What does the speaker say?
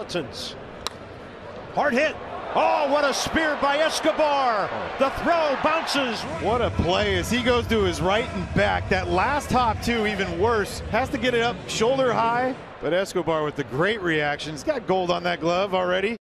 Alcides. Hard hit. Oh, what a spear by Escobar. The throw bounces. What a play as he goes to his right and back. That last hop, too, even worse. Has to get it up shoulder high. But Escobar with the great reaction. He's got gold on that glove already.